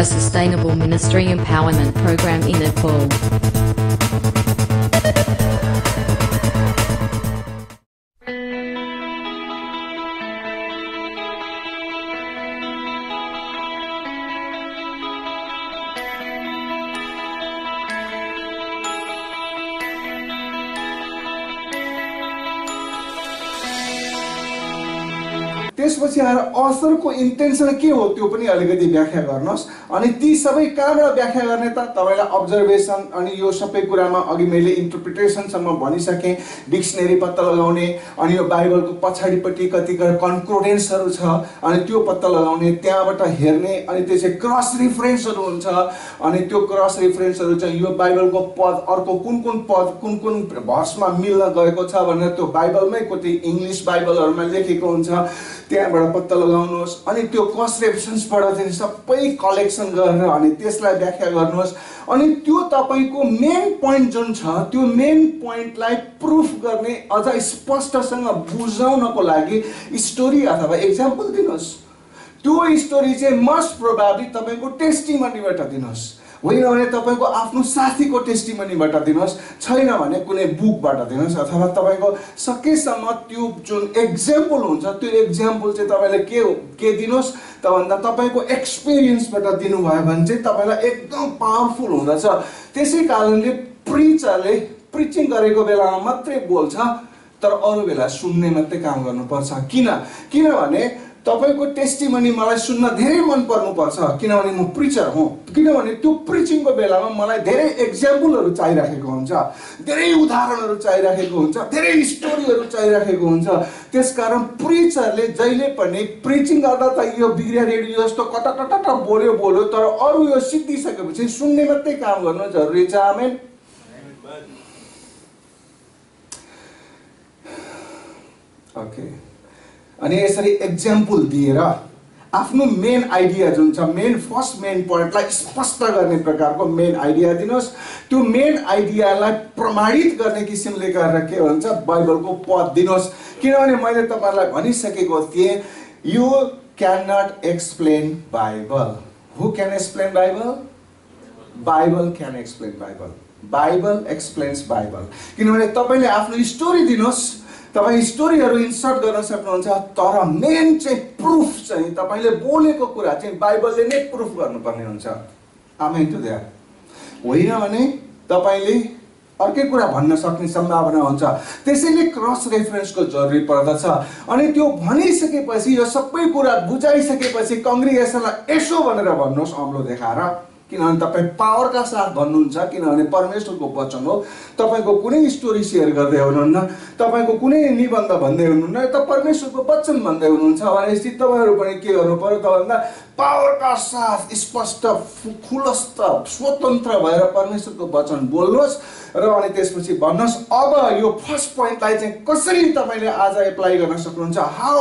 a sustainable ministry empowerment program in Nepal. त्यसपछि आएर अथरको इन्टेन्सन के हो त्यो पनि अलिकति व्याख्या गर्नुहोस्। अनि ती सबै कहाँबाट व्याख्या गर्ने त तपाईलाई अब्जर्भेसन अनि यो सबै कुरामा अघि मैले इन्टरप्रिटेसनसम्म भनिसकेँ, डिक्सनरी पत्ता लगाउने, अनि यो बाइबलको पछाडिपट्टि कतिपय कन्क्लुडेन्सहरू छ अनि त्यो पत्ता लगाउने, त्यहाँबाट हेर्ने, अनि त्यसै क्रस रिफरेन्सहरू हुन्छ अनि त्यो क्रस रिफरेन्सहरू चाहिँ यो बाइबलको पद अर्को कुन कुन भर्समा मिल्न गएको छ भनेर त्यो बाइबलमै कति इङ्ग्लिस बाइबलहरूमा लेखेको हुन्छ, त्यहाँबाट पत्ता लगाउनुहोस्। अनि त्यो क्रस रेफरेन्सबाट चाहिँ सबै कलेक्सन गरेर अनि त्यसलाई व्याख्या गर्नुहोस्। अनि त्यो तपाईको मेन पोइन्ट जुन छ त्यो मेन पोइन्टलाई प्रुफ गर्ने अझ स्पष्टसँग बुझाउनको लागि स्टोरी अथवा एक्जाम्पल दिनुहोस्। त्यो स्टोरी चाहिँ मोस्ट प्रोबेबली तपाईको टेस्टिमनीबाट दिनुहोस्, होइन भने तपाईको आफ्नो साथीको टेस्टिमनीबाट दिनुहोस्, छैन भने कुनै बुकबाट दिनुहोस्, अथवा तपाईको सकेसम्म त्यो जुन एक्जाम्पल हुन्छ त्यो एक्जाम्पल चाहिँ तपाईले के दिनुहोस् त भन्दा तपाईको एक्सपिरियन्सबाट दिनुभयो भने चाहिँ तपाईलाई एकदम पावरफुल हुँदछ। त्यसै कारणले प्रिचरले प्रिचिङ गरेको बेलामा मात्रै बोल्छ तर अरू बेला सुन्ने मात्रै काम गर्नुपर्छ। किनभने तपाईको टेस्टिमनी मलाई सुन्न धेरै मन पर्नुपर्छ, किनभने म प्रिचर हुँ, किनभने त्यो प्रिचिङको बेलामा मलाई धेरै एक्जाम्पलहरू चाहिराखेको हुन्छ, धेरै उदाहरणहरू चाहिराखेको हुन्छ, धेरै स्टोरीहरू चाहिराखेको हुन्छ। त्यसकारण प्रिचरले जहिले पनि प्रिचिङ गर्दा त यो बिग्रिया रेडियो जस्तो कटकटट बोल्यो तर अरू यो सिद्धिसकेपछि सुन्ने मात्रै काम गर्नु जरुरी छ। आमेन। ओके, अनि यसरी एक्जाम्पल दिएर आफ्नो मेन आइडिया जुन छ फर्स्ट मेन पोइन्टलाई स्पष्ट गर्ने प्रकारको मेन आइडिया दिनुहोस्। त्यो मेन आइडियालाई प्रमाणित गर्ने किसिमले गरेर के हुन्छ बाइबलको पद दिनुहोस्। किनभने मैले तपाईलाई भनिसकेको थिएँ you can not explain Bible. Who can explain Bible? Bible can explain Bible. Bible explains Bible. किनभने तपाईले आफ्नो स्टोरी दिनुहोस्, तपाईँ स्टोरीहरू इन्सर्ट गर्न सक्नुहुन्छ, तर मेन चाहिँ प्रुफ चाहिँ तपाईले बोलेको कुरा चाहिँ बाइबलले नै प्रुफ गर्नुपर्ने हुन्छ। Amen to that. होइन भने तपाईले अर्कै कुरा भन्न सक्ने सम्भावना हुन्छ। त्यसैले क्रस रेफरेन्सको जरुरी पर्दछ। अनि त्यो भनिसकेपछि यो सबै कुरा बुझाइसकेपछि कङ्ग्रिगेसनलाई यसो भनेर भन्नुहोस् अम्लो देखाएर, किनभने तपाईँ पावरका साथ भन्नुहुन्छ, किनभने परमेश्वरको वचन हो। तपाईको कुनै स्टोरी सेयर गर्दै हुनुहुन्न, तपाईको कुनै निबन्ध भन्दै हुनुहुन्न, त परमेश्वरको वचन भन्दै हुनुहुन्छ भनेपछि तपाईहरु पनि के गर्नु पर्यो त भन्दा पावरका साथ स्पष्ट खुलस्त स्वतन्त्र भएर परमेश्वरको वचन बोल्नुहोस् र अनि त्यसपछि भन्नुहोस् अब यो फर्स्ट पोइन्टलाई चाहिँ कसरी तपाईले आज एप्लाई गर्न सक्नुहुन्छ,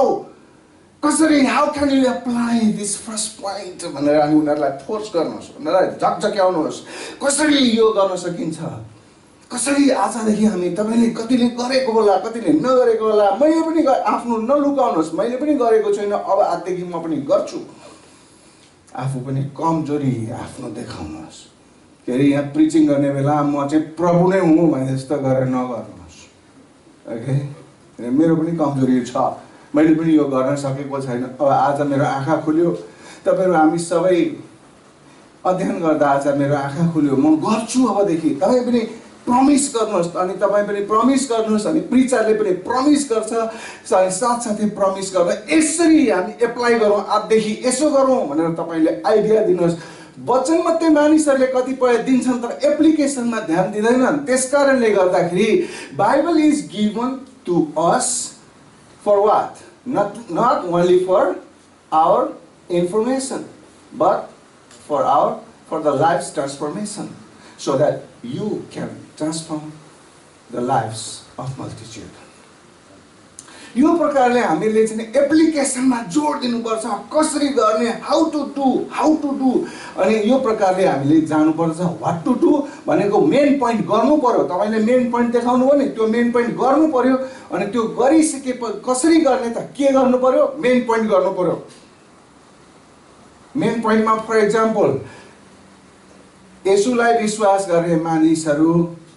how can you apply this first point भनेर अनि उनीहरुलाई फोर्स गर्नुहोस्, उनीहरुलाई झकझक्याउनुहोस् कसरी यो गर्न सकिन्छ, कसरी आजदेखि हामी तपाईले कतिले गरेको होला कतिले नगरेको होला, मैले पनि आफ्नो नलुकाउनुहोस्, मैले पनि गरेको छैन अब आजदेखि म पनि गर्छु। आफू पनि कमजोरी आफ्नो देखाउनुहोस्। फेरि यहाँ प्रिचिङ गर्ने बेला म चाहिँ प्रभु नै हुँ भने जस्तो गरेर नगर्नुहोस्। ओके, मेरो पनि कमजोरी छ, मैले पनि यो गर्न सकेको छैन। अब आज मेरो आँखा खुल्यो, तपाईहरु हामी सबै अध्ययन गर्दा आज मेरो आँखा खुल्यो, म गर्छु अबदेखि। तपाई पनि प्रमिस गर्नुहोस्, अनि तपाई पनि प्रमिस गर्नुहोस्, अनि प्रिचरले पनि प्रमिस गर्छ, साथसाथै प्रमिस गर्दा यसरी हामी एप्लाई गरौँ, आजदेखि यसो गरौँ भनेर तपाईले आइडिया दिनुहोस्। वचन मात्रै मानिसहरूले कतिपय दिन्छन् तर एप्लिकेसनमा ध्यान दिँदैनन्। त्यसकारणले गर्दाखेरि Bible is given to us for what? Not only for our information, but for the life's transformation, so that you can transform the lives of multitude. यो प्रकारले हामीले चाहिँ एप्लिकेसनमा जोड दिनुपर्छ, कसरी गर्ने, हाउ टु डु अनि यो प्रकारले हामीले जानुपर्छ। व्हाट टु डु भनेको मेन पोइन्ट गर्नु पर्यो, तपाईले मेन पोइन्ट देखाउनु भयो नि, त्यो मेन पोइन्ट गर्नु पर्यो। अनि त्यो गरिसकेपछि कसरी गर्ने त, के गर्नु पर्यो, मेन पोइन्ट गर्नु पर्यो। मेन पोइन्टमा फर एक्जाम्पल येशूलाई विश्वास गर्ने मानिसहरू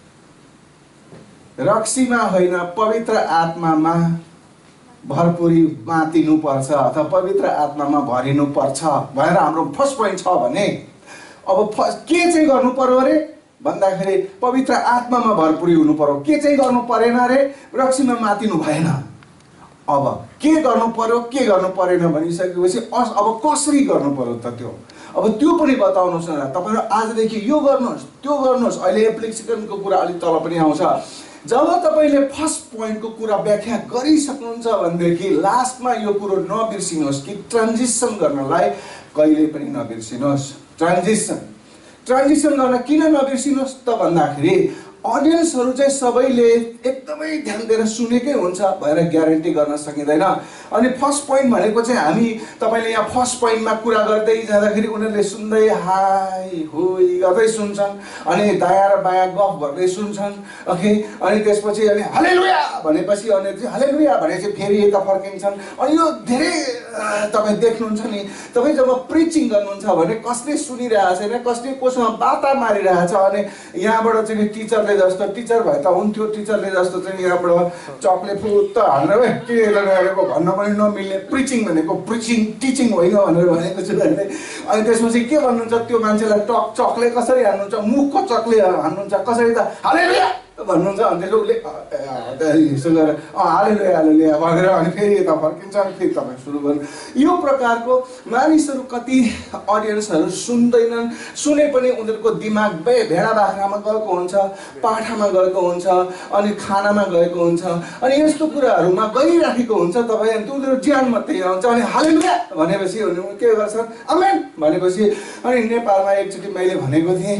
रक्सीमा होइन पवित्र आत्मामा भरपुरी मातिनु पर्छ अथवा पवित्र आत्मामा भरिनु पर्छ भनेर हाम्रो फर्स्ट पोइन्ट छ भने अब के चाहिँ गर्नु पर्यो अरे भन्दाखेरि पवित्र आत्मामा भरपुरी हुनु पर्यो। के चाहिँ गर्नु परेन अरे रक्सीमा मातिनु भएन। अब के गर्नु पर्यो के गर्नु परेन भनिसकेपछि अब कसरी गर्नु पर्यो त त्यो अब त्यो पनि बताउनुहोस् न तपाईहरु आजदेखि यो गर्नुहोस् त्यो गर्नुहोस्। अहिले एप्लिकेसनको कुरा अलि तल पनि आउँछ। जब तपाईले फर्स्ट पोइन्टको कुरा व्याख्या गरिसक्नुहुन्छ भनेदेखि लास्टमा यो कुरो नबिर्सिनुहोस् कि ट्रान्जिसन गर्नलाई कहिले पनि नबिर्सिनुहोस्। ट्रान्जिसन गर्न किन नबिर्सिनुहोस् त भन्दाखेरि अडियन्सहरु चाहिँ सबैले एकदमै ध्यान दिएर सुनेकै हुन्छ भनेर ग्यारेन्टी गर्न सकिँदैन। अनि फर्स्ट पोइन्ट भनेको चाहिँ हामी तपाईले यहाँ फर्स्ट पोइन्टमा कुरा गर्दै जाँदाखेरि उनीहरूले सुन्दै हाई होई गर्दै सुन्छन् अनि दायाँ र बायाँ गफ गर्दै सुन्छन्। ओके अनि त्यसपछि अनि हालेलुया भनेपछि अनि हालेलुया भनेपछि फेरि यता फर्किन्छन्। अनि यो धेरै तपाई देख्नुहुन्छ नि तपाई जब प्रिचिङ गर्नुहुन्छ भने कसले सुनिरहेछ छैन कसले कोसँग बाता मारिरहेछ अनि यहाँबाट चाहिँ टिचरले जस्तो टिचर भए त हुन्थ्यो टिचरले जस्तो चाहिँ यहाँबाट चकले फुत्त हाल्नु है के गरेको भन्न पनि नमिल्ने प्रिचिङ भनेको प्रिचिङ टिचिङ होइन भनेर भनेको छु मैले। अनि त्यसपछि के भन्नुहुन्छ त्यो मान्छेलाई चकले कसरी हान्नुहुन्छ मुखको चकले हान्नुहुन्छ कसरी त हालेलुया भन्नुहुन्छ। अनि त्यसले यसो गरेर हालेलुया हालेलुया भनेर अनि फेरि यता फर्किन्छ अनि फेरि तपाईँ सुरु गर्नु। यो प्रकारको मानिसहरू कति अडियन्सहरू सुन्दैनन् सुने पनि उनीहरूको दिमाग भेडा बाख्रामा गएको हुन्छ पाठामा गएको हुन्छ अनि खानामा गएको हुन्छ अनि यस्तो कुराहरूमा गइराखेको हुन्छ तपाईँ। अनि उनीहरू ज्यान मात्रै आउँछ अनि हालेलुया भनेपछि उनीहरू के गर्छन् आमेन भनेपछि। अनि नेपालमा एकचोटि मैले भनेको थिएँ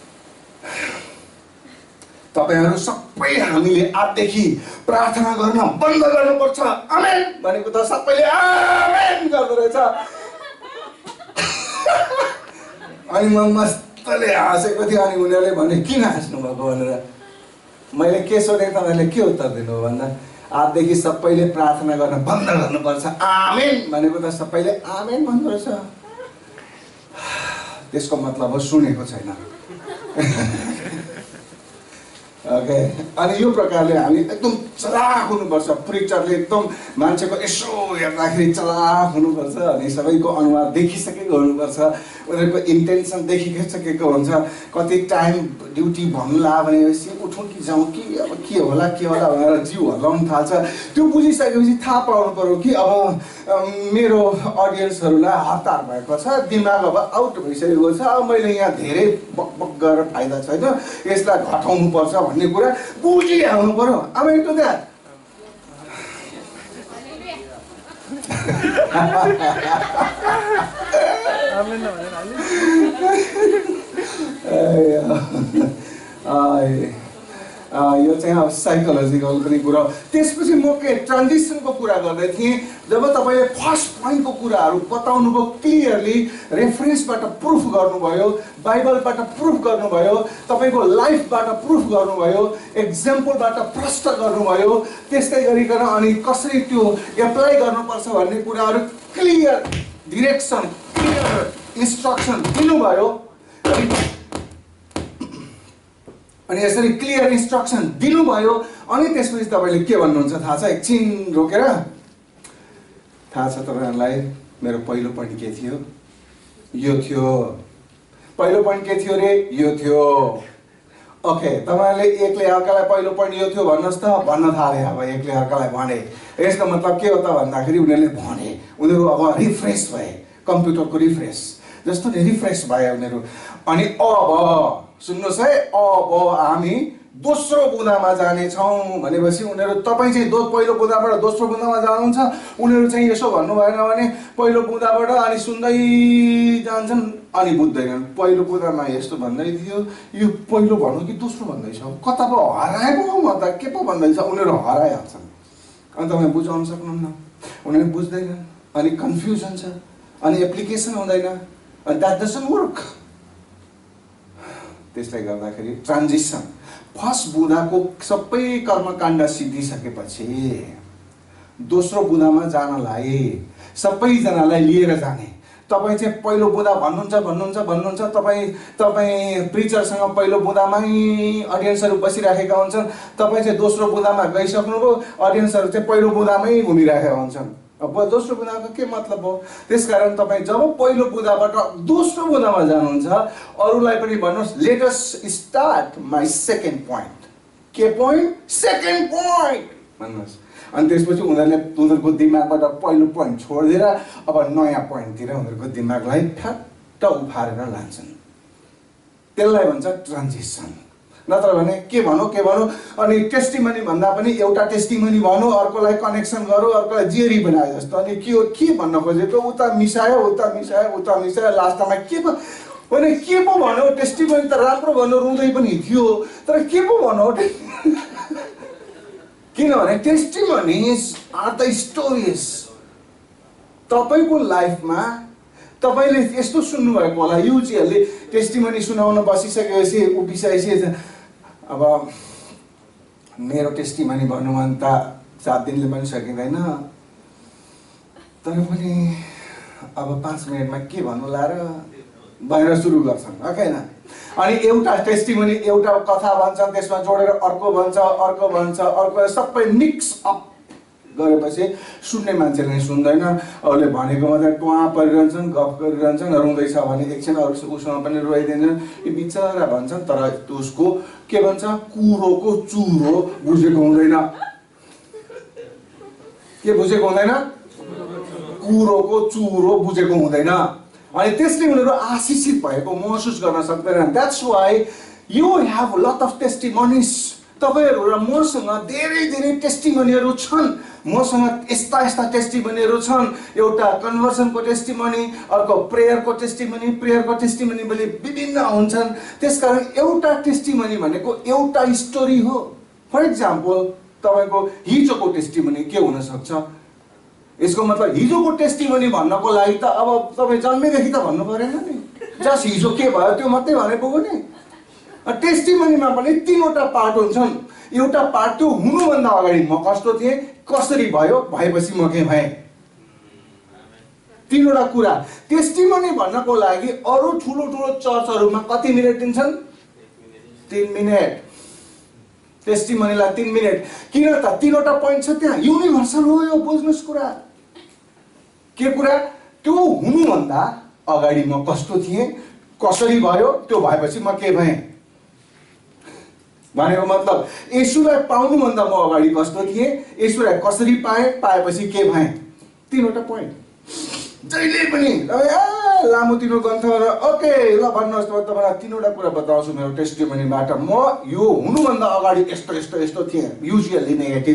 तपाईहरु सबै हामीले आजदेखि प्रार्थना गर्न बन्द गर्नुपर्छ आमेन भनेको त सबैले आमेन गर्दै रहेछ। अनि म मस्तले हाँसेको थिएँ। अनि उनीहरूले भने किन हाँस्नु भएको भनेर मैले के सोधेँ तपाईले के उत्तर दिनु भन्दा आजदेखि सबैले प्रार्थना गर्न बन्द गर्नुपर्छ आमेन भनेको त सबैले आमेन भन्दो रहेछ। त्यसको मतलब हो सुनेको छैन। ओके अनि यो प्रकारले हामी एकदम चलाक हुनुपर्छ। प्रिचरले एकदम मान्छेको यसो हेर्दाखेरि चलाक हुनुपर्छ अनि सबैको अनुहार देखिसकेको हुनुपर्छ उनीहरूको इन्टेन्सन देखिसकेको हुन्छ। कति टाइम ड्युटी भन्नुला भनेपछि उठौँ कि जाउँ कि अब के होला भनेर जिउ हल्लाउनु थाल्छ। त्यो बुझिसकेपछि थाहा पाउनु पर्यो कि अब मेरो अडियन्सहरूलाई हतार भएको छ दिमाग अब आउट भइसकेको छ अब मैले यहाँ धेरै बकबक गरेर फाइदा छैन यसलाई घटाउनु पर्छ भन्ने कुरा बुझिहाल्नु पर्यो। अब यस्तो त्यहाँ यो चाहिँ अब साइकोलोजिकल पनि कुरा। त्यसपछि म के ट्रान्जिसनको कुरा गर्दै थिएँ जब तपाईँले फर्स्ट पोइन्टको कुराहरू बताउनुभयो क्लियरली रेफरेन्सबाट प्रुफ गर्नुभयो बाइबलबाट प्रुफ गर्नुभयो तपाईँको लाइफबाट प्रुफ गर्नुभयो एक्जाम्पलबाट प्रष्ट गर्नुभयो त्यस्तै गरिकन अनि कसरी त्यो एप्लाई गर्नुपर्छ भन्ने कुराहरू क्लियर डिरेक्सन क्लियर इन्स्ट्रक्सन दिनुभयो। अनि यसरी क्लियर इन्स्ट्रक्सन दिनुभयो अनि त्यसपछि तपाईले के भन्नुहुन्छ थाहा छ एकछिन रोकेर थाहा छ तपाईहरुलाई मेरो पहिलो पोइन्ट के थियो यो थियो पहिलो पोइन्ट के थियो रे यो थियो। ओके तपाईहरुले एकले अर्कालाई पहिलो पोइन्ट यो थियो भन्नुस् त भन्न थाले। अब एकले अर्कालाई भने यसको मतलब के हो त भन्दाखेरि उनीहरुले भने उनीहरु अब रिफ्रेश भए कम्प्युटरको रिफ्रेश जस्तो नि रिफ्रेश भए उनीहरु। अनि अब सुन्नुस् है अब हामी दोस्रो बुँदामा जानेछौँ भनेपछि उनीहरु तपाई चाहिँ पहिलो बुँदाबाट दोस्रो बुँदामा जानुहुन्छ उनीहरु चाहिँ यसो भन्नु भएन भने पहिलो बुँदाबाट अनि सुन्दै जान्छन् अनि बुझ्दैनन् पहिलो बुँदामा यस्तो भन्दै थियो यो पहिलो भन्नु कि दोस्रो भन्दै छ कता पो हराएको म त के पो भन्दै छ उनीहरु हराइहाल्छन्। अनि तपाई बुझाउन सक्नुहुन्न उनीहरु बुझ्दैनन् अनि कन्फ्युजन छ अनि एप्लिकेसन हुँदैन अनि द्याट डजन्ट वर्क। त्यसले गर्दाखेरि ट्रान्जिसन फर्स्ट बुँदाको सबै कर्मकाण्ड सिद्धिसकेपछि दोस्रो बुँदामा जानलाई सबैजनालाई लिएर जाने तपाईँ चाहिँ पहिलो बुँदा भन्नुहुन्छ तपाईँ प्रिचरसँग पहिलो बुँदामै अडियन्सहरू बसिराखेका हुन्छन्, तपाईँ चाहिँ दोस्रो बुँदामा गइसक्नुभयो, अडियन्सहरू चाहिँ पहिलो बुँदामै घुमिराखेका हुन्छन्। अब दोस्रो बुँदाको के मतलब हो? त्यसकारण तपाईँ जब पहिलो बुँदाबाट दोस्रो बुँदामा जानुहुन्छ, अरूलाई पनि भन्नुहोस्, let us start my second point. के पोइन्ट? सेकेन्ड पोइन्ट भन्नुहोस्। अनि त्यसपछि उनीहरूको दिमागबाट पहिलो पोइन्ट छोडिदिएर अब नयाँ पोइन्टतिर उनीहरूको दिमागलाई ठ्याट्ट उफारेर लान्छन्। त्यसलाई भन्छ ट्रान्जिसन। नत्र भने के भनौँ अनि टेस्टिमनी भन्दा पनि एउटा टेस्टिमनी भनौँ, अर्कोलाई कनेक्सन गरौँ, अर्कोलाई जेरी बनायो जस्तो। अनि के भन्न खोजेको? उता मिसायो लास्टमा के पो होइन, के पो भनौँ? टेस्टिमनी त राम्रो भन्नु रुँदै पनि थियो, तर के पो भनौँ? किनभने टेस्टिमनीज आर द स्टोरीज। तपाईँको लाइफमा तपाईँले यस्तो सुन्नुभएको होला, युजीहरूले टेस्टिमनी सुनाउन बसिसकेपछि उभिसकेपछि अब मेरो टेस्टिमनी भन्नु भने त 7 दिनले पनि सकिँदैन, तर पनि अब 5 मिनटमा के भन्नुला र भनेर सुरु गर्छन्, होइन? अनि एउटा टेस्टिमनी एउटा कथा भन्छन्, त्यसमा जोडेर अर्को भन्छ, सबै मिक्स अप गरेपछि सुन्ने मान्छेले सुन्दैन, अरूले भनेको मात्रै टुवा परिरहन्छन्, गफ गरिरहन्छन्, रुँदैछ भने एकछिन अरू उसँग पनि रोइदिन्छन्, यो बिचरा भन्छन्, तर उसको के भन्छ, कुरोको चुरो बुझेको हुँदैन। के बुझेको हुँदैन? कुरोको चुरो बुझेको हुँदैन। अनि त्यसले उनीहरू आशिषित भएको महसुस गर्न सक्दैनन्। That's why you have lot of testimonies. तपाईँहरू र मसँग धेरै टेस्टिमनीहरू छन्। मसँग यस्ता टेस्टिमनीहरू छन्। एउटा कन्भर्सनको टेस्टिमनी, अर्को प्रेयरको टेस्टिमनी पनि विभिन्न हुन्छन्। त्यसकारण एउटा टेस्टिमनी भनेको एउटा स्टोरी हो। फर इक्जाम्पल, तपाईँको हिजोको टेस्टिमनी के हुन सक्छ? यसको मतलब हिजोको टेस्टिमनी भन्नको लागि त अब तपाईँ जन्मेदेखि त भन्नु परेन नि, जस्ट हिजो के भयो त्यो मात्रै भने पुग्यो नि। टेस्टिमनीमा पनि 3वटा पार्ट हुन्छन्। एउटा पार्ट त्यो हुनुभन्दा अगाडि म कस्तो थिएँ, कसरी भयो, भएपछि म के भएँ, 3वटा कुरा। टेस्टिमनी भन्नको लागि अरू ठुलो चर्चहरूमा कति मिनट दिन्छन्? 3 मिनट। टेस्टिमनीलाई 3 मिनट। किन त? 3वटा पोइन्ट छ त्यहाँ। युनिभर्सल हो यो, बुझ्नुहोस् कुरा। के कुरा? त्यो हुनुभन्दा अगाडि म कस्तो थिएँ, कसरी भयो, त्यो भएपछि म के भएँ भनेको मतलब येशूलाई पाउनुभन्दा म अगाडि कस्तो थिएँ, येशूलाई कसरी पाएँ, पाएपछि के भएँ। 3वटा पोइन्ट। जहिले पनि लामो 3 ग्रन्थ ओके ल भन्नुहोस्, तपाईँलाई 3वटा कुरा बताउँछु मेरो टेस्टिमनीबाट। म यो हुनुभन्दा अगाडि यस्तो थिएँ। Usually negative.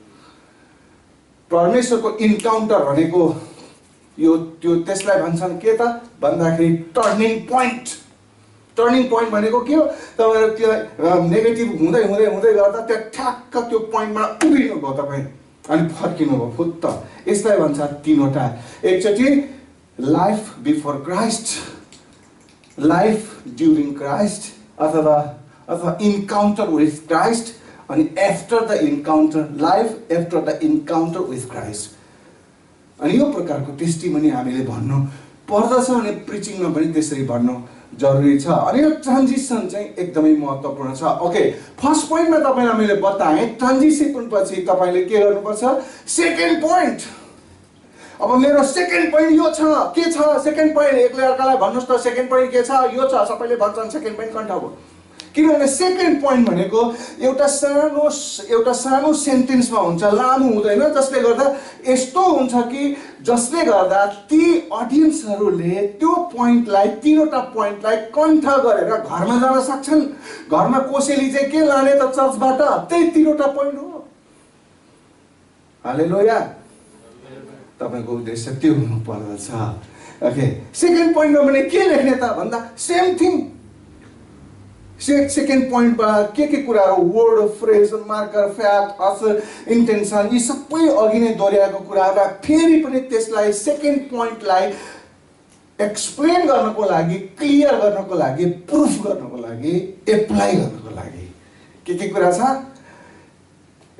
परमेश्वरको इन्काउन्टर भनेको यो त्यसलाई भन्छन् के त भन्दाखेरि टर्निङ पोइन्ट। टर्निङ पोइन्ट भनेको के हो? तपाईँहरू त्यो नेगेटिभ हुँदै गर्दा त्यो ठ्याक्क त्यो पोइन्टमा उभिनु भयो तपाईँ, अनि फर्किनु भयो फुत्त। यसलाई भन्छ 3वटा। एकचोटि life before Christ, life during Christ, अथवा इन्काउन्टर विथ क्राइस्ट, अनि after the encounter, life after the encounter with Christ. अनि यो प्रकारको टेस्टिमनी हामीले भन्नु पर्दछ, अनि प्रिचिङमा पनि त्यसरी भन्नु जरुरी छ। अनि यो ट्रान्जिसन चाहिँ एकदमै महत्त्वपूर्ण छ। ओके, फर्स्ट पोइन्टमा तपाईँलाई मैले बताएँ, ट्रान्जिसन पछि तपाईँले के गर्नुपर्छ? Second point. अब मेरो सेकेन्ड पोइन्ट यो छ। के छ सेकेन्ड पोइन्ट? एकले अर्कालाई भन्नुहोस् त, सेकेन्ड पोइन्ट के छ? यो छ। सबैले भन्छन् सेकेन्ड पोइन्ट कन्ठ हो। किनभने सेकेन्ड पोइन्ट भनेको एउटा सानो सेन्टेन्समा हुन्छ, लामो हुँदैन, जसले गर्दा यस्तो हुन्छ कि जसले गर्दा ती अडियन्सहरूले त्यो पोइन्टलाई, 3वटा पोइन्टलाई कन्ठ गरेर घरमा जान सक्छन्। घरमा कोसेली चाहिँ के लाने त चर्चबाट? त्यही 3वटा पोइन्ट हो। हालेलुया। तपाईँको उद्देश्य त्यो हुनु पर्दछ। ओके, सेकेन्ड पोइन्टमा भने के लेख्ने त भन्दा सेम थिङ। सेकेन्ड पोइन्टमा के कुराहरू, वर्ड, फ्रेज, मार्कर, फ्याक्ट, असर, इन्टेन्सन, यी सबै अघि नै दोहोऱ्याएको कुराहरू फेरि पनि त्यसलाई सेकेन्ड पोइन्टलाई एक्सप्लेन गर्नको लागि, क्लियर गर्नको लागि, प्रुफ गर्नको लागि, एप्लाई गर्नको लागि के कुरा छ?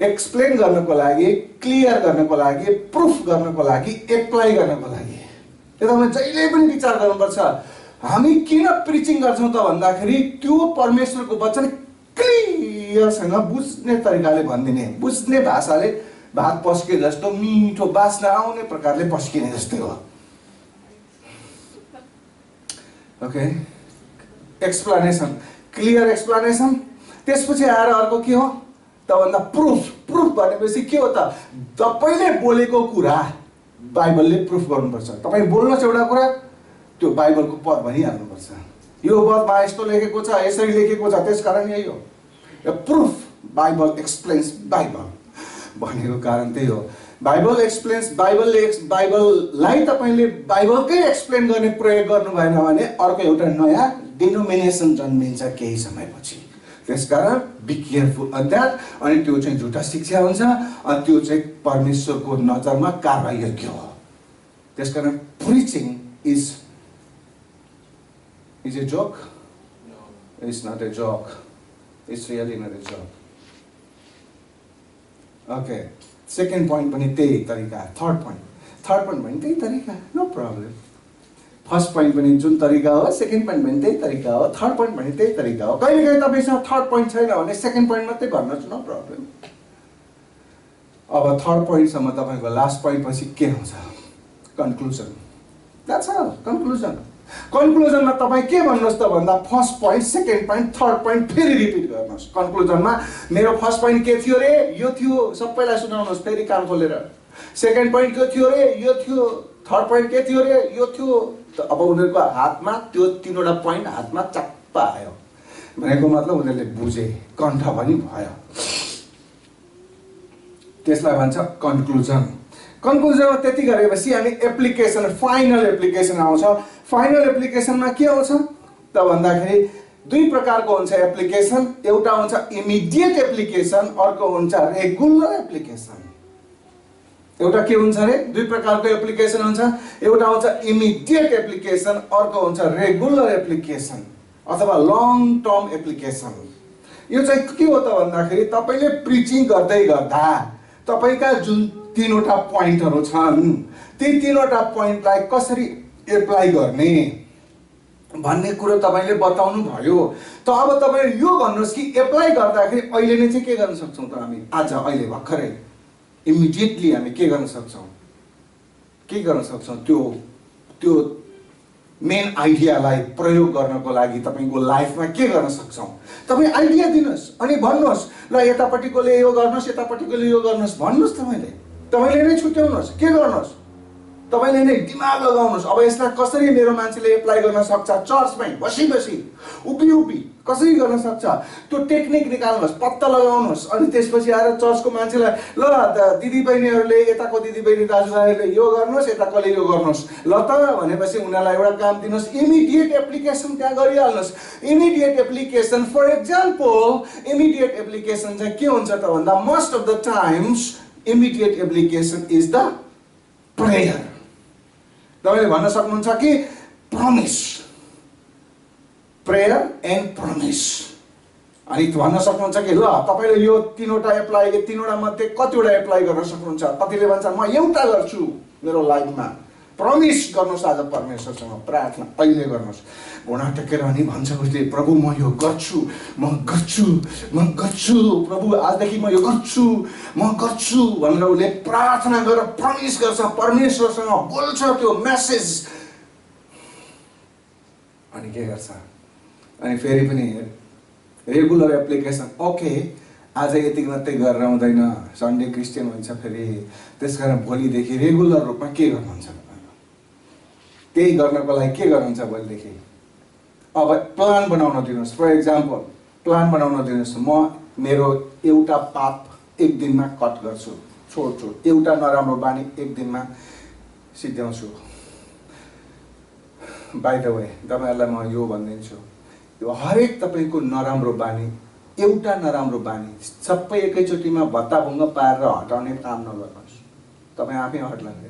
एक्सप्लेन गर्नको लागि, क्लियर गर्नको लागि, प्रुफ गर्नको लागि, एप्लाई गर्नको लागि। यो तपाईले जहिले पनि विचार गर्नुपर्छ। हामी किन प्रिचिङ गर्छौं त भन्दाखेरि त्यो परमेश्वरको वचन क्लियरसँग बुझ्ने तरिकाले भनिदिने, बुझ्ने भाषाले भात पस्के जस्तो मिठो बास्ना आउने प्रकारले पस्किने जस्तै हो। Okay, explanation, clear explanation. त्यसपछि आएर अर्को के हो त भन्दा प्रुफ। प्रुफ भनेपछि के हो त, तपाईले बोलेको कुरा बाइबलले प्रुफ गर्नुपर्छ। तपाई बोल्नुहोस् एउटा कुरा, त्यो बाइबलको पद भनिहाल्नुपर्छ। यो पदमा यस्तो लेखेको छ, यसरी लेखेको छ, त्यसकारण यही हो। प्रुफ, बाइबल एक्सप्लेन्स बाइबल भनेको कारण त्यही हो। बाइबल एक्सप्लेन्स बाइबललाई तपाईले बाइबलकै एक्सप्लेन गर्ने प्रयोग गर्नु भएन भने अर्को एउटा नयाँ डिनोमिनेसन जन्मिन्छ केही समयपछि। त्यसकारण बी केयरफुल अन दैट। अनि त्यो चाहिँ झुटा शिक्षा हुन्छ अनि त्यो चाहिँ परमेश्वरको नजरमा कारबाहीयोग्य हो। त्यसकारण preaching is a joke? No. It's not a joke. It's really not a joke. Okay. Second point पनि त्यही तरिका। थर्ड point पनि त्यही तरिका। No problem. फर्स्ट point पनि जुन तरिका हो, सेकेन्ड point पनि त्यही तरिका हो, थर्ड point पनि त्यही तरिका हो। कहिलेकाहीँ तपाईसँग थर्ड point छैन भने सेकेन्ड point मात्रै भन्नुहोस्, नो प्रब्लम। अब थर्ड point सम्म तपाईको लास्ट point पछि के हुन्छ? कन्क्लुजन। That's all, conclusion. कन्क्लुजनमा तपाईँ के भन्नुहोस् त भन्दा first point, second point, third point फेरि रिपिट गर्नुहोस्। कन्क्लुजनमा मेरो फर्स्ट पोइन्ट के थियो रे, यो थियो, सबैलाई सुनाउनुहोस् फेरि कान खोलेर। सेकेन्ड पोइन्ट के थियो रे, यो थियो। थर्ड पोइन्ट के थियो रे, यो थियो। अब उनीहरूको हातमा त्यो तीनवटा पोइन्ट हातमा चप्पा आयो भनेको मतलब उनीहरूले बुझे, कण्ठ पनि भयो। त्यसलाई भन्छ कन्क्लुजन। कन्क्लुजनमा त्यति गरेपछि अनि एप्लिकेसन, फाइनल एप्लिकेसन आउँछ। फाइनल एप्लिकेसनमा के आउँछ त भन्दाखेरि दुई प्रकारको हुन्छ एप्लिकेसन। एउटा हुन्छ इमिडिएट एप्लिकेसन, अर्को हुन्छ रेगुलर एप्लिकेसन। एउटा के हुन्छ रे, दुई प्रकारको एप्लिकेसन हुन्छ। एउटा हुन्छ इमिडिएट एप्लिकेसन, अर्को हुन्छ रेगुलर एप्लिकेसन अथवा लङ टर्म एप्लिकेसन। यो चाहिँ के हो त भन्दाखेरि तपाईले प्रिचिङ गर्दै गर्दा तपाईका जुन तीनवटा पोइन्टहरु छन्, ती तीनवटा पोइन्टलाई कसरी एप्लाई गर्ने भन्ने कुरा तपाईले बताउनु भयो। त अब तपाईले यो भन्नुस् कि एप्लाई गर्दाखेरि अहिले नै चाहिँ के गर्न सक्छौं त हामी? आज अहिले भर्खरै इमिडिएटली हामी के गर्न सक्छौं? त्यो मेन आइडियालाई प्रयोग गर्नको लागि तपाईको लाइफमा के गर्न सक्छौं? तपाई आइडिया दिनुस् अनि भन्नुस्, ल यतापटिकोले यो गर्नुस्, यतापटिकोले यो गर्नुस् भन्नुस्। तपाईले नै छुट्याउनुस्, के गर्नुस्? तपाईले नै दिमाग लगाउनुस्। अब यसलाई कसरी मेरो मान्छेले एप्लाई गर्न सक्छ? चर्चमै बसी उभि कसरी गर्न सक्छ? त्यो टेक्निक निकाल्नुस्, पत्ता लगाउनुस्। अनि त्यसपछि आएर चर्चको मान्छेलाई, ल दिदीबहिनीहरूले, यताको दिदीबहिनी दाजुभाइहरूले यो गर्नुस्, यताकोले यो गर्नुस्, ल त भनेपछि उनीहरूलाई एउटा काम दिनुस्, इमिडिएट एप्लिकेसन त्यहाँ गरिहाल्नुस्। Immediate application, for example immediate application चाहिँ के हुन्छ त भन्दा most of the times immediate application is the prayer. तपाईले भन्न सक्नुहुन्छ कि प्रमिस, प्रेयर एन्ड प्रमिस। अनि भन्न सक्नुहुन्छ कि ल तपाईले यो तीनवटा एप्लाई, यो तीनवटा मध्ये कतिवटा एप्लाई गर्न सक्नुहुन्छ? कतिले भन्छ म एउटा गर्छु मेरो लाइफमा। प्रमिस गर्नुस् आज परमेश्वरसँग प्रार्थना अहिले गर्नुस्। घुँडा टेकेर अनि भन्छ उसले, प्रभु म यो गर्छु, म गर्छु प्रभु, आजदेखि म यो गर्छु भनेर उसले प्रार्थना गरेर प्रमिस गर्छ, परमेश्वरसँग बोल्छ त्यो मेसेज। अनि के गर्छ? अनि फेरि पनि रेगुलर एप्लिकेसन। ओके, आज यति मात्रै गरेर हुँदैन, सन्डे क्रिस्चियन हुन्छ फेरि, त्यसकारण भोलिदेखि रेगुलर रूपमा के गर्नुहुन्छ? त्यही गर्नको लागि के गर्नुहुन्छ भोलिदेखि? अब प्लान बनाउन दिनुहोस्। फर एक्जाम्पल प्लान बनाउन दिनुहोस्, म मेरो एउटा पाप एक दिनमा कट गर्छु, छोड्छु, एउटा नराम्रो बानी एक दिनमा सिद्ध्याउँछु। बाइ द वे तपाईहरुलाई म यो भनिदिन्छु, यो हरेक तपाईको नराम्रो बानी, एउटा नराम्रो बानी सबै एकैचोटीमा भत्ताभुङ्ग पारेर हटाउने काम नगर्नुहोस्। तपाई आफै हट्लाले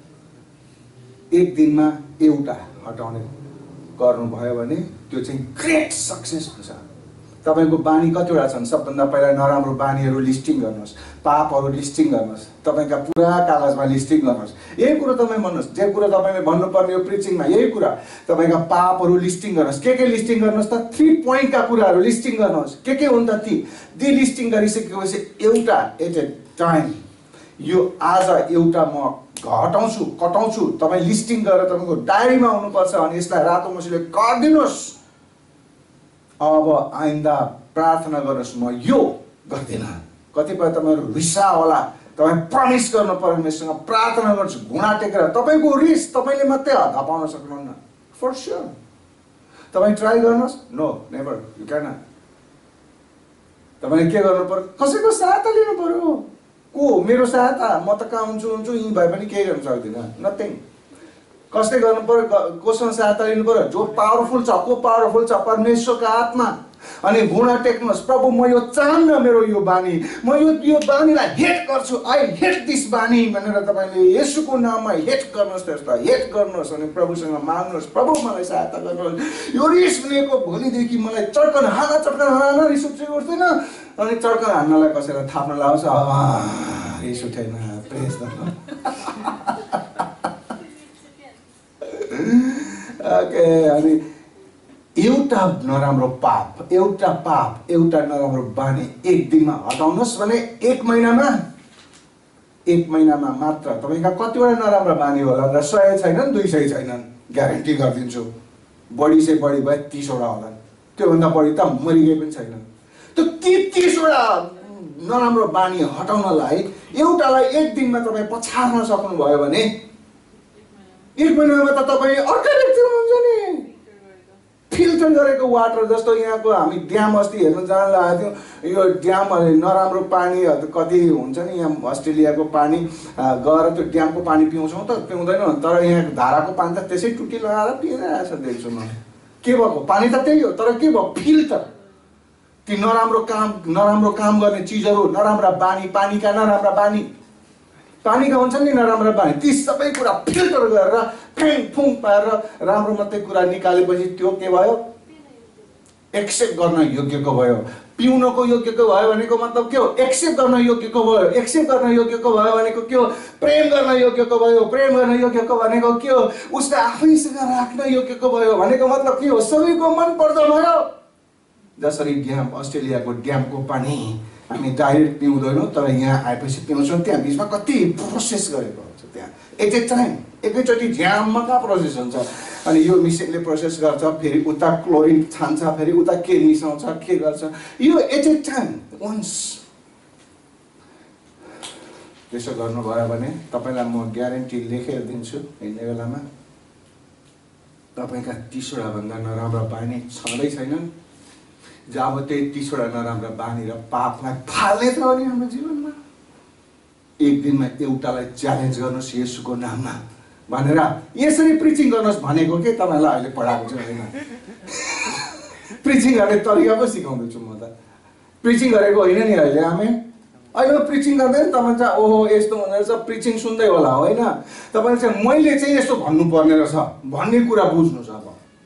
एक दिनमा एउटा हटाउने गर्नुभयो भने त्यो चाहिँ ग्रेट सक्सेस हुन्छ। तपाईको बानी कतिवटा छन्? सबभन्दा पहिला नराम्रो बानीहरू लिस्टिङ गर्नुहोस्, पापहरू लिस्टिङ गर्नुहोस्, तपाईका पुरा कागजमा लिस्टिङ गर्नुहोस्। यही कुरो तपाईँ भन्नुहोस्, जे कुरो तपाईले भन्नुपर्ने हो प्रिचिङमा, यही कुरा तपाईका पापहरू लिस्टिङ गर्नुहोस्। के लिस्टिङ गर्नुहोस् त? 3 पोइन्टका कुराहरू लिस्टिङ गर्नुहोस्। के हुन् त ती लिस्टिङ गरिसकेपछि एउटा एट ए टाइम यो आज एउटा म घटाउँछु कटाउँछु तपाईँ लिस्टिङ गरेर तपाईको डायरीमा हुनुपर्छ। अनि यसलाई रातो मसीले गरिदिनुहोस्। अब आइन्दा प्रार्थना गर्नुहोस्, म यो गर्दिनँ। कतिपय तपाईँहरू रिसा होला, तपाईँ प्रमिस गर्नु परमेश्वरसँग प्रार्थना गर्नुहोस् घुँडा टेकेर। तपाईँको रिस तपाईँले मात्रै हत्ता पाउन सक्नुहुन्न, फर स्योर। तपाईँ ट्राई गर्नुहोस्, no never, you can not. तपाईँले के गर्नु पर्यो? कसैको सहायता लिनु पर्यो। को? मेरो सहायता? म त कहाँ हुन्छु यहीँ भए पनि केही गर्न सक्दिनँ, नथिङ। कसले गर्नु पर्यो? कोसँग सहायता लिनु पर्यो? जो पावरफुल छ। को पावरफुल छ? परमेश्वरको आत्मा। अनि घुँडा टेक्नुहोस्, प्रभु म यो चाहन्न, मेरो यो बानी, म यो बानीलाई हेट गर्छु, आई हेट दिस बानी भनेर तपाईँले येशूको नाममा हेट गर्नुहोस्। त्यसलाई हेट गर्नुहोस् अनि प्रभुसँग माग्नुहोस्, प्रभु मलाई सहायता गर्नुहोस्। यो रिस भनेको भोलिदेखि मलाई चड्कन हाना रिस उठ्दैन। अनि चड्कन हान्नलाई कसैलाई थाप्न लाउँछ, रिस उठेन, प्रेज द लर्ड। ओके, अनि एउटा नराम्रो पाप, एउटा नराम्रो बानी एक दिनमा हटाउनुहोस् भने एक महिनामा मात्र तपाईँका कतिवटा नराम्रो बानी होला? 100 छैनन्, 200 छैनन्, ग्यारेन्टी गरिदिन्छु। बढी से बढी भए 30 वटा होला। त्योभन्दा बढी त मरिगए पनि छैनन्। त्यो 30 वटा नराम्रो बानी हटाउनलाई एउटालाई एक दिनमा तपाईँ पछार्न सक्नुभयो भने एक महिनामा त तपाईँ अर्कै व्यक्ति हुनुहुन्छ नि। फिल्टर गरेको वाटर जस्तो यहाँको हामी ड्याम अस्ति हेर्न जान लागेको थियौँ। यो ड्याम नराम्रो पानी कति हुन्छ नि, यहाँ अस्ट्रेलियाको पानी गएर त्यो ड्यामको पानी पिउँछौँ त? पिउँदैनौँ। तर यहाँ धाराको पानी त त्यसै टुटी लगाएर पिइरहेछ देख्छु म। के भएको? पानी त त्यही हो, तर के भयो? फिल्टर। ती नराम्रो काम गर्ने चिजहरू, नराम्रा बानी, पानीका नराम्रा बानी, पानीका हुन्छन् नि नराम्रा बानी, ती सबै कुरा फिल्टर गरेर फ्याङ पारेर राम्रो मात्रै कुरा निकालेपछि त्यो के भयो? एक्सेप्ट गर्न योग्यको भयो। पिउनको योग्यको भयो भनेको मतलब के हो? एक्सेप्ट गर्न योग्यको भयो। एक्सेप्ट गर्न योग्यको भयो भनेको के हो? प्रेम गर्न योग्यको भयो। प्रेम गर्न योग्यको भनेको के हो? उसलाई आफैसँग राख्न योग्यको भयो भनेको मतलब के हो? सबैको मन पर्दो भयो। जसरी ड्याम, अस्ट्रेलियाको ड्यामको पानी हामी डाइरेक्ट पिउँदैनौँ, तर यहाँ आएपछि पिउँछौँ। त्यहाँ बिचमा कति प्रोसेस गरेको हुन्छ। त्यहाँ एट ए टाइम एकैचोटि ड्याममा कहाँ प्रोसेस हुन्छ? अनि यो मिसिनले प्रोसेस गर्छ, फेरि उता क्लोरिन छान्छ, फेरि उता के मिसाउँछ, के गर्छ, यो एट ए टाइम वन्स। त्यसो गर्नुभयो भने तपाईँलाई म ग्यारेन्टी लेखेर दिन्छु, हिँड्ने बेलामा तपाईँका 30 वटा भन्दा नराम्रा बानी छँदै छैनन्। जब त्यही 30 वटा नराम्रा बानी र पापलाई फाल्ने छ भने हाम्रो जीवनमा एक दिनमा एउटालाई च्यालेन्ज गर्नुहोस् येशूको नाममा भनेर यसरी प्रिचिङ गर्नुहोस् भनेको के तपाईँलाई अहिले पढाएको छु होइन। प्रिचिङ गर्ने तरिका पो सिकाउँदैछु म त। प्रिचिङ गरेको होइन नि अहिले हामी। अहिले प्रिचिङ गर्दैन तपाईँ चाहिँ ओहो यस्तो हुँदो रहेछ प्रिचिङ सुन्दै होला होइन। तपाईँले चाहिँ मैले चाहिँ यस्तो भन्नुपर्ने रहेछ भन्ने कुरा बुझ्नुहोस्। अब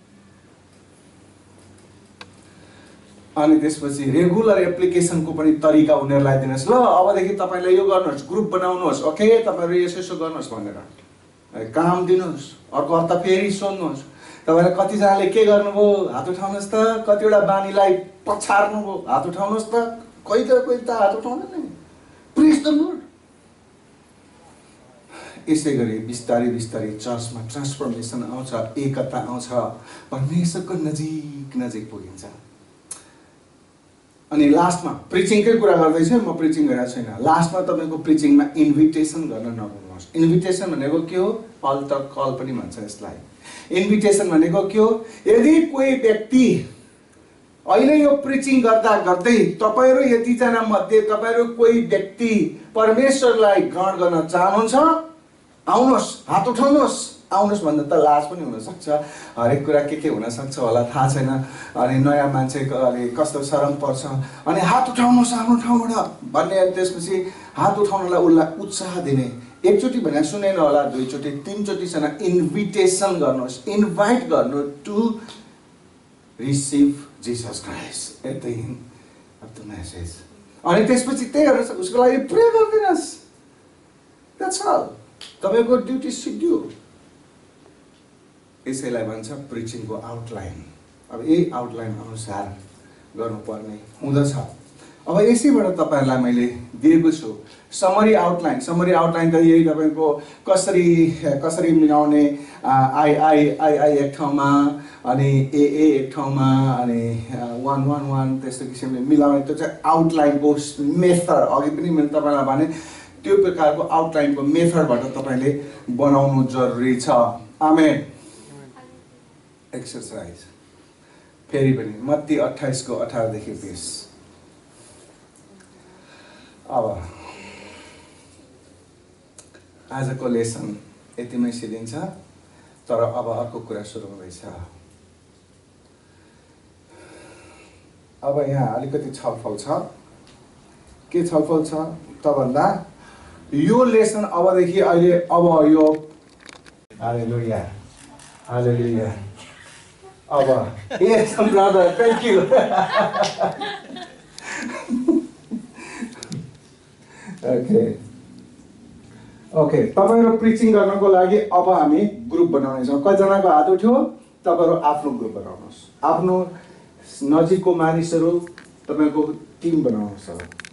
अनि त्यसपछि रेगुलर एप्लिकेसनको पनि तरिका उनीहरूलाई दिनुहोस्। ल अबदेखि तपाईँले यो गर्नुहोस्, ग्रुप बनाउनुहोस्, ओके तपाईँहरू यसो गर्नुहोस् भनेर काम दिनुहोस्। अर्को हप्ता फेरि सोध्नुहोस् तपाईँले कतिजनाले के गर्नुभयो हात उठाउनुहोस् त। कतिवटा बानीलाई पछार्नुभयो हात उठाउनुहोस् त। कोही त हात उठाउँदैन। Praise the Lord. यसै गरी बिस्तारै बिस्तारै चर्चमा ट्रान्सफर्मेसन आउँछ, एकता आउँछ, परमेश्वरको नजिक पुगिन्छ। अनि लास्टमा प्रिचिङकै कुरा गर्दैछु म, प्रिचिङ गरेको छैन। लास्टमा तपाईँको प्रिचिङमा इन्भिटेसन गर्न नभुल्नुहोस्। इन्भिटेसन भनेको के हो? अल्टर कल पनि भन्छ यसलाई। इन्भिटेसन भनेको के हो? यदि कोही व्यक्ति अहिले यो प्रिचिङ गर्दा गर्दै तपाईँहरू यतिजना मध्ये तपाईँहरू कोही व्यक्ति परमेश्वरलाई ग्रहण गर्न चाहनुहुन्छ, आउनुहोस्, हात उठाउनुहोस्। आउनुहोस् भन्दा त लाज पनि हुनसक्छ, हरेक कुरा के हुनसक्छ होला थाहा छैन। अनि नयाँ मान्छेको अलि कस्तो शरम पर्छ। अनि हात उठाउनुहोस् आफ्नो ठाउँबाट भन्ने। त्यसपछि हात उठाउनलाई उसलाई उत्साह दिने। एकचोटि भने सुनेन होला, दुईचोटि तीनचोटिसँग इन्भिटेसन गर्नुहोस्, इन्भाइट गर्नु to receive Jesus Christ at the end of the message. अनि त्यसपछि त्यही गर्नुहोस्, उसको लागि प्रे गरिदिनुहोस्. That's all. तपाईँको ड्युटी सिद्धियो. यसैलाई भन्छ प्रिचिङको आउटलाइन. अब यही आउटलाइन अनुसार गर्नुपर्ने हुँदछ. अब यसैबाट तपाईँहरूलाई मैले दिएको छु समरी आउटलाइन. समरी आउटलाइन त यही तपाईँको कसरी मिलाउने आई एक ठाउँमा अनि ए एक ठाउँमा अनि 111 त्यस्तो किसिमले मिलाउने, त्यो चाहिँ आउटलाइनको मेथड. अघि पनि मैले तपाईँलाई भने त्यो प्रकारको आउटलाइनको मेथडबाट तपाईँले बनाउनु जरुरी छ. आमेन. एक्सरसाइज फेरि पनि मत्ती 28:18 देखि 20. अब आजको लेसन यतिमै सिद्धिन्छ, तर अब अर्को कुरा सुरु हुँदैछ. अब यहाँ अलिकति छलफल छ. के छलफल छ त भन्दा यो लेसन अबदेखि अहिले अब यो हालेलुया हालेलुया. अब यस ब्रदर थ्याङ्क यू. ओके तपाईँहरू प्रिचिङ गर्नको लागि अब हामी ग्रुप बनाउनेछौँ. कतिजनाको हात उठ्यो? तपाईँहरू आफ्नो ग्रुप बनाउनुहोस्. आफ्नो नजिकको मानिसहरू तपाईँको टिम बनाउनुहोस्.